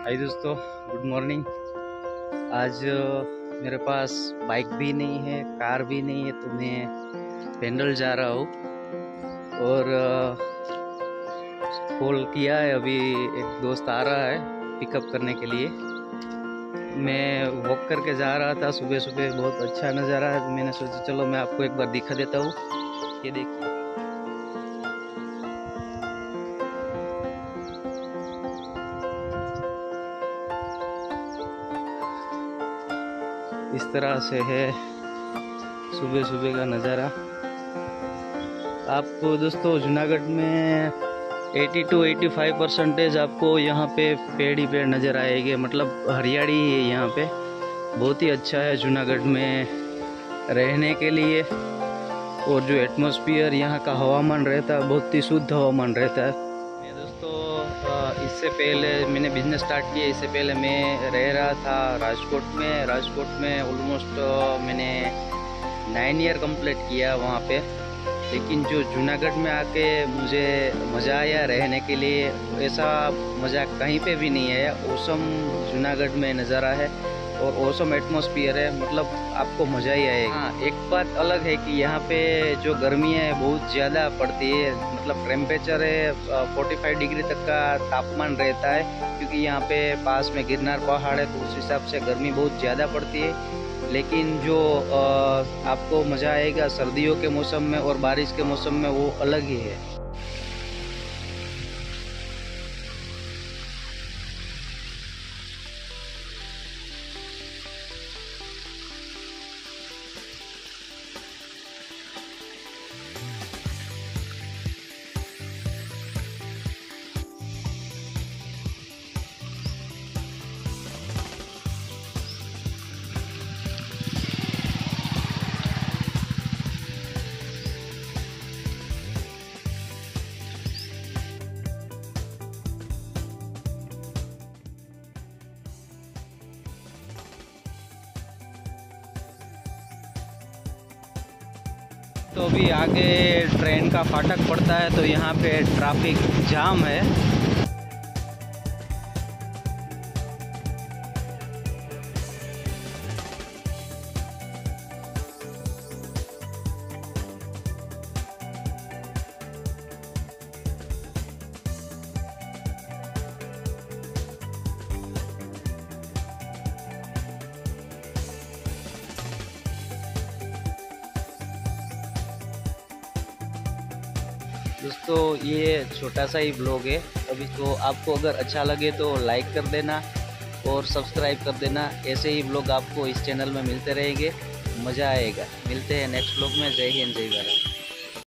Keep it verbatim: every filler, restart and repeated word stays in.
हाय दोस्तों, good morning. आज मेरे पास बाइक भी नहीं है, कार भी नहीं है, तो मैं पैदल जा रहा हूँ। और कॉल किया है, अभी एक दोस्त आ रहा है पिकअप करने के लिए। मैं वॉक करके जा रहा था, सुबह सुबह बहुत अच्छा नज़ारा है, तो मैंने सोचा चलो मैं आपको एक बार दिखा देता हूँ। ये देखिए, इस तरह से है सुबह सुबह का नज़ारा। आपको दोस्तों जूनागढ़ में अस्सी टू पचासी परसेंटेज आपको यहाँ पे पेड़ ही पेड़ नज़र आएंगे, मतलब हरियाली है यहाँ पे। बहुत ही अच्छा है जूनागढ़ में रहने के लिए। और जो एटमॉस्फेयर यहाँ का हवामान रहता है, बहुत ही शुद्ध हवामान रहता है। मैं दोस्तों इससे पहले मैंने बिजनेस स्टार्ट किया, इससे पहले मैं रह रहा था राजकोट में। राजकोट में ऑलमोस्ट मैंने नाइन ईयर कंप्लीट किया वहाँ पे। लेकिन जो जूनागढ़ में आके मुझे मज़ा आया रहने के लिए, ऐसा मज़ा कहीं पे भी नहीं है। ओसम जूनागढ़ में नज़ारा है और ओसम एटमॉस्फेयर है, मतलब आपको मज़ा ही आएगा। हाँ, एक बात अलग है कि यहाँ पे जो गर्मी है बहुत ज़्यादा पड़ती है, मतलब टेम्परेचर है पैंतालीस डिग्री तक का तापमान रहता है, क्योंकि यहाँ पे पास में गिरनार पहाड़ है, तो उस हिसाब से गर्मी बहुत ज़्यादा पड़ती है। लेकिन जो आपको मज़ा आएगा सर्दियों के मौसम में और बारिश के मौसम में, वो अलग ही है। तो अभी आगे ट्रेन का फाटक पड़ता है, तो यहाँ पे ट्रैफिक जाम है। दोस्तों ये छोटा सा ही ब्लॉग है अभी, तो आपको अगर अच्छा लगे तो लाइक कर देना और सब्सक्राइब कर देना। ऐसे ही ब्लॉग आपको इस चैनल में मिलते रहेंगे, मज़ा आएगा। मिलते हैं नेक्स्ट ब्लॉग में। जय हिंद, जय भारत।